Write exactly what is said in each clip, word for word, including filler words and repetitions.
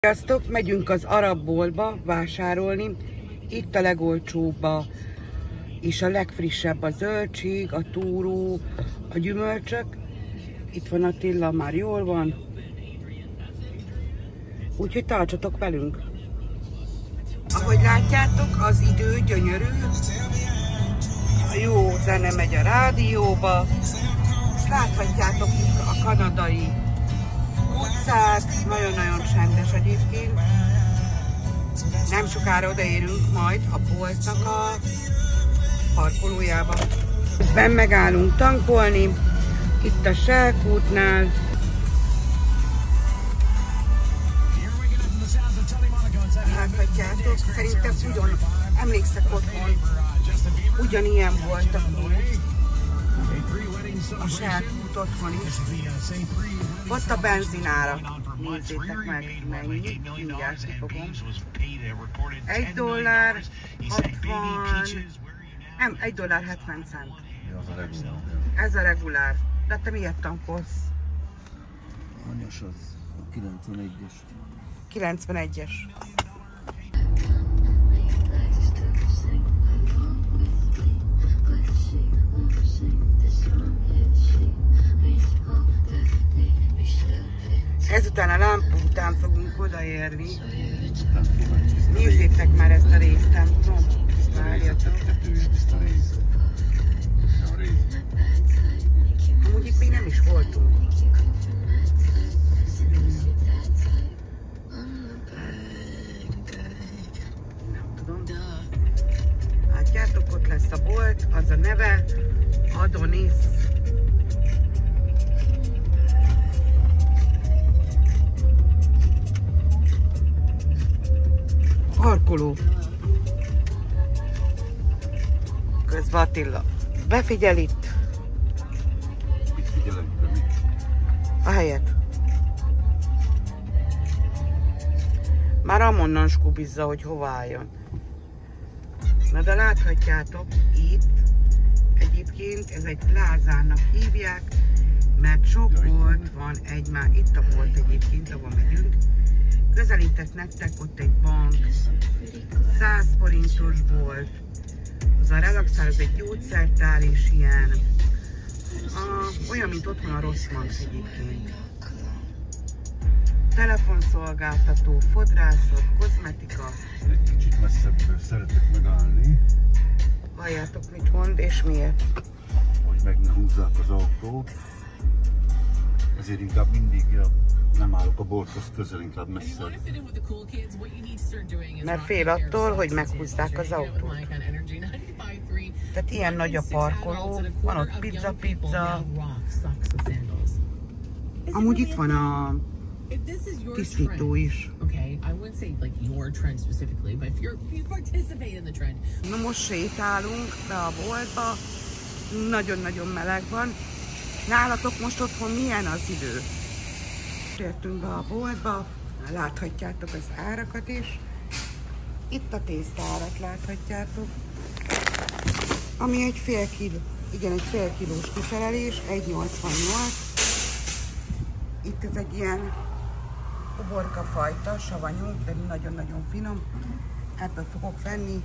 Sziasztok! Megyünk az arab boltba vásárolni. Itt a legolcsóbb a, és a legfrissebb a zöldség, a túró, a gyümölcsök. Itt van Attila, már jól van. Úgyhogy tartsatok velünk! Ahogy látjátok, az idő gyönyörű. A jó zene megy a rádióba. És láthatjátok itt a kanadai utcát, nagyon-nagyon csendes egyébként. Nem sokára odaérünk majd a boltnak a parkolójába. Közben megállunk tankolni, itt a Shell kútnál. Láthatjátok, szerintem ugyan, emlékszek otthon, ugyanilyen volt a a Shell kút otthon is. Ott a benzinára. Nézzétek meg, mennyi. Mindjárt kifogom. Egy dollár hatvan... Nem, egy dollár hetven cent. Ez a regulár. De te miért tankolsz? Hanyas az? A kilencvenegyes. kilencvenegyes. Ezután a lámpa után fogunk odaérni. Nézzétek már ezt a részt, nem tudom. Várjatok. Amúgy itt még nem is voltunk. Nem tudom. Látjátok, ott lesz a bolt, az a neve Adonis. Parkoló. Közben Attila befigyel itt. Mit figyelek, de mi? A helyet. Már amonnan skubizza, hogy hova álljon. Na de láthatjátok, itt egyébként ez egy plázának hívják, mert sok bolt van egymás. Itt a bolt egyébként, ahol megyünk. Közelítek nektek, ott egy bank, száz forintos volt, az a relaxál, az egy gyógyszertár és ilyen, a, olyan, mint otthon a Rossmann egyébként. Telefonszolgáltató, fodrászat, kozmetika. Egy kicsit messzebbről szeretek megállni. Halljátok, mit mond és miért? Hogy meg ne húzzák az autót. Ezért inkább mindig ja, nem állok a bolthoz közel, inkább messze. Mert fél attól, hogy meghúzzák az autót. Tehát ilyen nagy a parkoló, van ott pizza-pizza. Amúgy itt van a tisztító is. Na most sétálunk be a boltba, nagyon-nagyon meleg van. Nálatok most otthon milyen az idő? Értünk be a boltba, láthatjátok az árakat is. Itt a tésztárat láthatjátok. Ami egy fél kiló, igen, egy fél kilós kifelelés, egy nyolcvannyolc. Itt ez egy ilyen uborka fajta, savanyú, de nagyon-nagyon finom. Ebből fogok venni.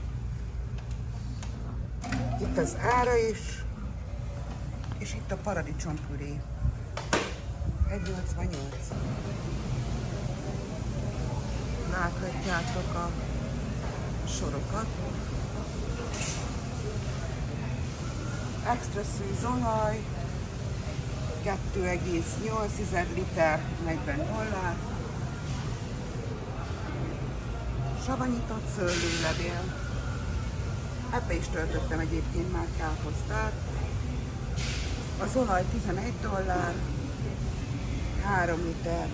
Itt az ára is. És itt a paradicsompüré. egy nyolcvannyolc. Láthatjátok a sorokat. Extra szűz olaj, kettő egész nyolc liter, negyven dollár. Savanyított szőlőlevél. Ebbe is töltöttem egyébként már káposztát. Az olaj tizenegy dollár, három liter.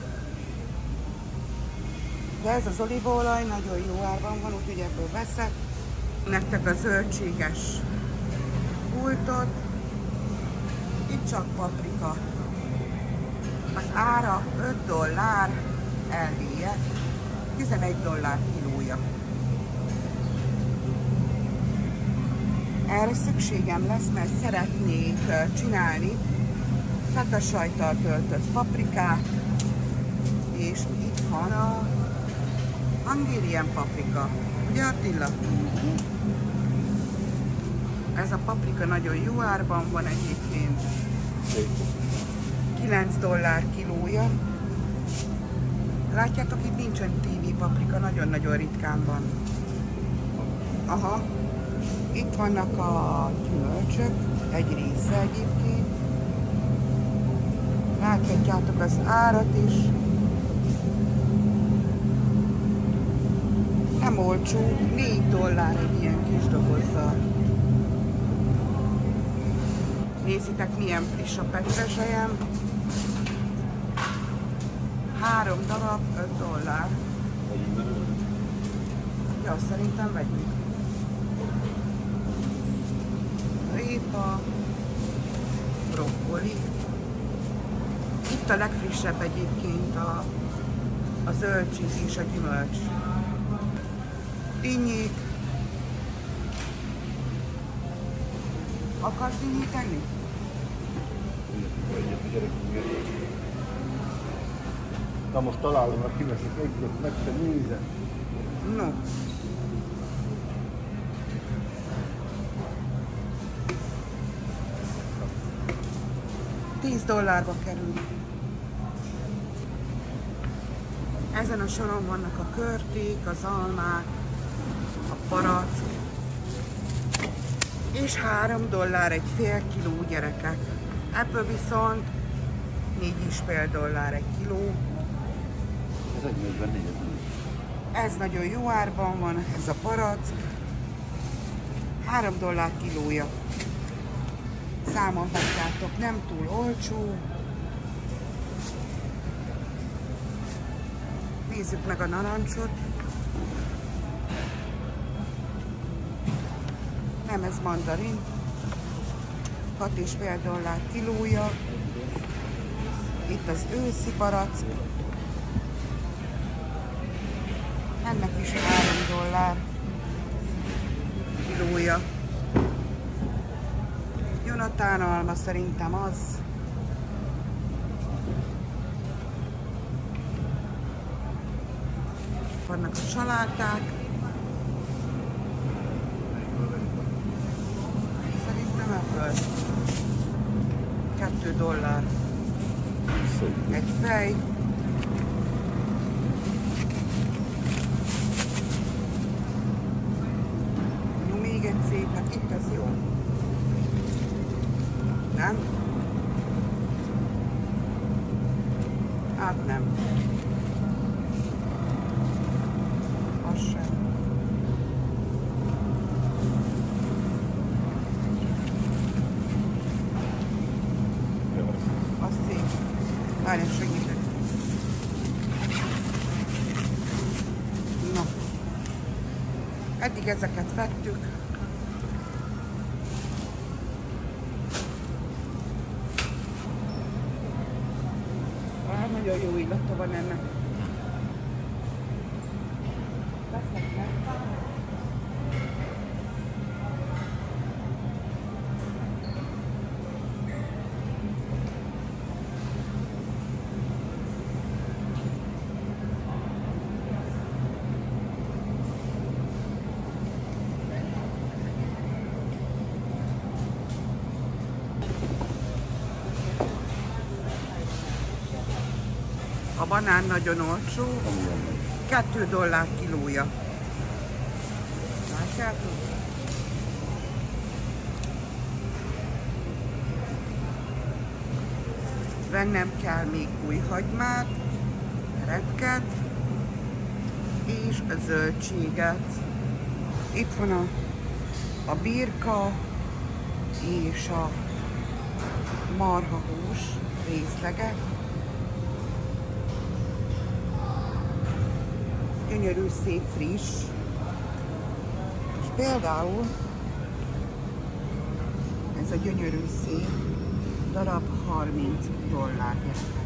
De ez az olívaolaj nagyon jó árban van, úgyhogy ebből veszek. Nektek a zöldséges pultot. Itt csak paprika. Az ára öt dollár elvéje, tizenegy dollár kilója. Erre szükségem lesz, mert szeretnék csinálni feta sajttal töltött paprikát, és itt van a Hungarian paprika. Ugye Attila? Ez a paprika nagyon jó árban van egyébként. kilenc dollár kilója. Látjátok, itt nincsen té vé paprika, nagyon-nagyon ritkán van. Aha. Itt vannak a gyümölcsök, egy része egyébként. Láthatjátok az árat is. Nem olcsó, négy dollár egy ilyen kis dobozzal. Nézzétek, milyen friss a petrezselyem. Három darab, öt dollár. Ja, szerintem vegyünk. Répa, brokkoli. Itt a legfrissebb egyébként a, a zöldség és a gyümölcs. Dinnyék. Akarsz dinnyét tenni? Na most találom, ha kiveszik egyet, meg te nézed. No. tíz dollárba kerül. Ezen a soron vannak a körték, az almák, a barack, és három dollár egy fél kiló, gyerekek. Ebből viszont négy és fél dollár egy kiló. Ez egy negyvennégy. Ez nagyon jó árban van, ez a barack. három dollár kilója. Számolhatjátok, nem túl olcsó. Nézzük meg a narancsot. Nem, ez mandarin. hat és fél dollár kilója. Itt az őszi barack. Ennek is három dollár kilója. Jonathan alma szerintem az. Vannak a saláták. Szerintem ebből kettő dollár. Egy fej. Jó, még egy szép, hát itt ez jó. Nem? Hát nem. Az sem. Az szép. Várj, segítek. Na. Eddig ezeket vettük. Nagyon jó illata van ennek. Veszek meg. A banán nagyon olcsó, kettő dollár kilója. Látjátok? Vennem kell még új hagymát, repket és a zöldséget. Itt van a, a birka és a marhahús részlegek. Gyönyörű, szép, friss. És például ez a gyönyörű, szép darab harminc dollár.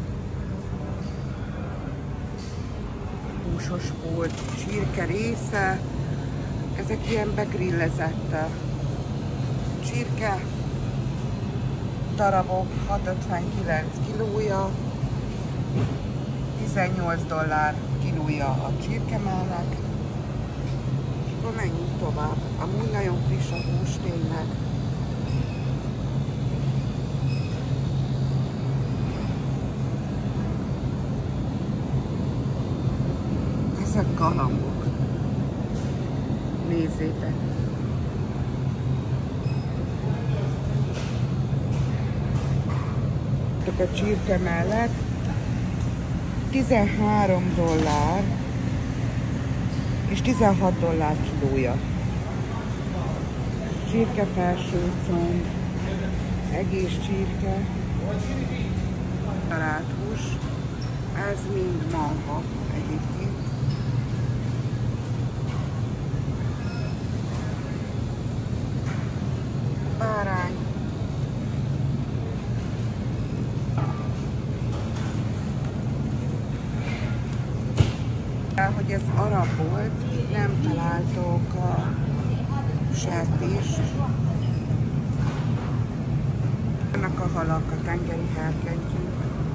Húsos volt, csirke része. Ezek ilyen begrillezett csirke darabok, hat ötvenkilenc kilója, tizennyolc dollár. kilója a csirkemellek. És akkor menjünk tovább. Amúgy nagyon friss a hús tényleg. Ezek galambok. Nézzétek! A csirke mellett tizenhárom dollár és tizenhat dollár kilója. Csirke felső comb, egész csirke, talált hús, ez mind marha egyébként. Bárány. Hogy ez arab volt, itt nem találtok a sertést. Vannak a halak, a tengeri herkentyűk.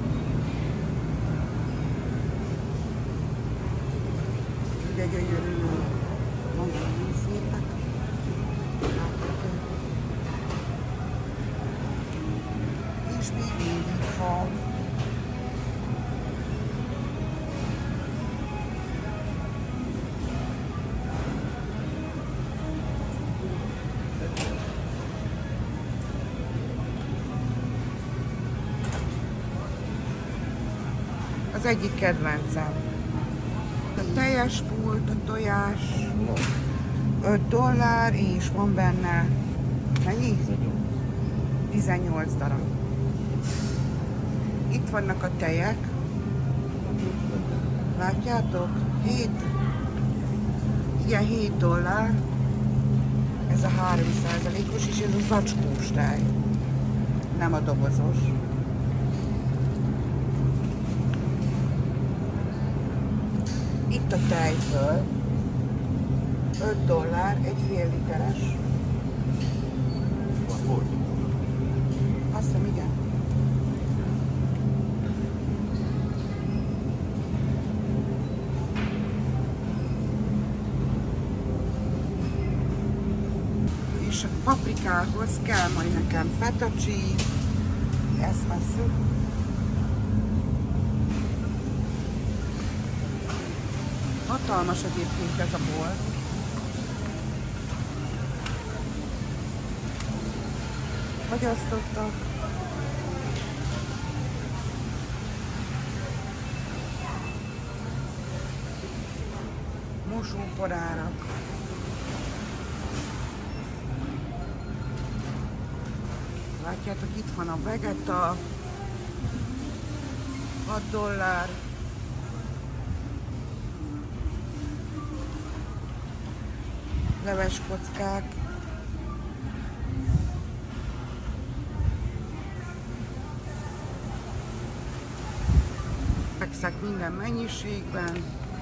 Ugye gyönyörű, nagyon szépek. És még mindig hal. Az egyik kedvencem. A teljes pult, a tojás, öt dollár, és van benne, mennyi? tizennyolc darab. Itt vannak a tejek. Látjátok? hét. Igen, hét dollár. Ez a három százalékos, és ez a zacskós tej. Nem a dobozos. Itt a tejföl, öt dollár, egy fél literes. Azt hiszem, igen. És a paprikához kell majd nekem feta cheese, ezt vesszük. Hatalmas egyébként ez a bolt. Fagyasztottak. Mosóporárak. Látjátok, itt van a vegeta. hat dollár. Leveskockák. Fekszek minden mennyiségben.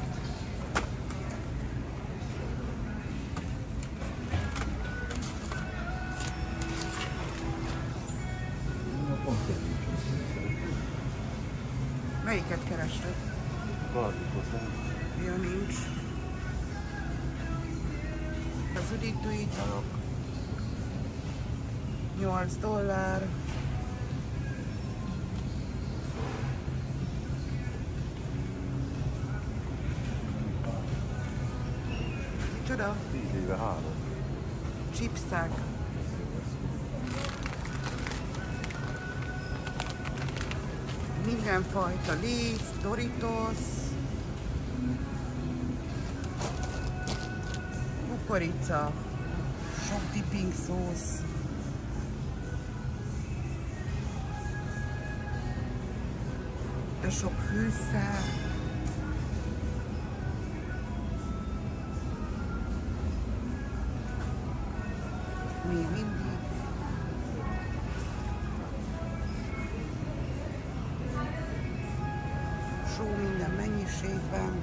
Melyiket kerested? Ja, nincs. Az üdítő italok. nyolc dollár. Micsoda? tíz éve három. Chipszák. Mindenfajta Lay's, Doritos. Kukorica. Sok dipping szósz. De sok fűszer. Még mindig. Só minden mennyiségben.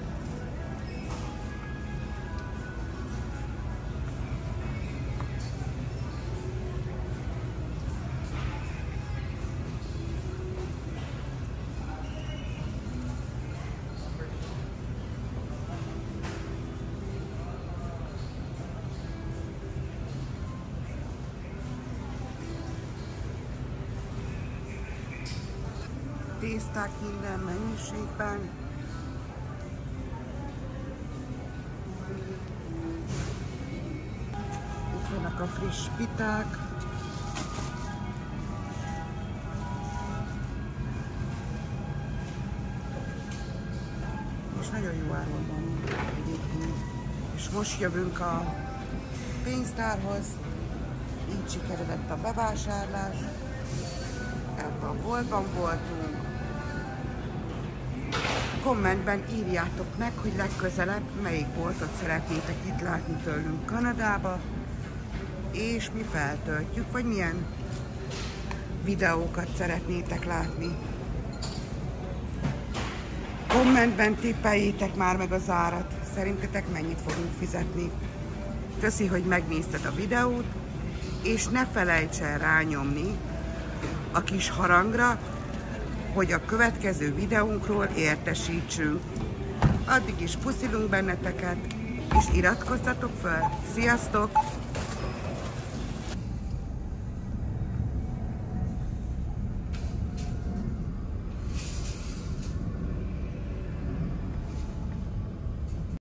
tészták minden mennyiségben. Itt vannak a friss piták. És nagyon jó áron van egyébként. És most jövünk a pénztárhoz. Így sikeredett a bevásárlás. Ebben a boltban voltunk. Kommentben írjátok meg, hogy legközelebb melyik boltot szeretnétek itt látni tőlünk Kanadába, és mi feltöltjük, vagy milyen videókat szeretnétek látni. Kommentben tippeljétek már meg az árat. Szerintetek mennyit fogunk fizetni. Köszi, hogy megnézted a videót, és ne felejts el rányomni a kis harangra, hogy a következő videónkról értesítsünk. Addig is puszilunk benneteket, és iratkozzatok fel. Sziasztok!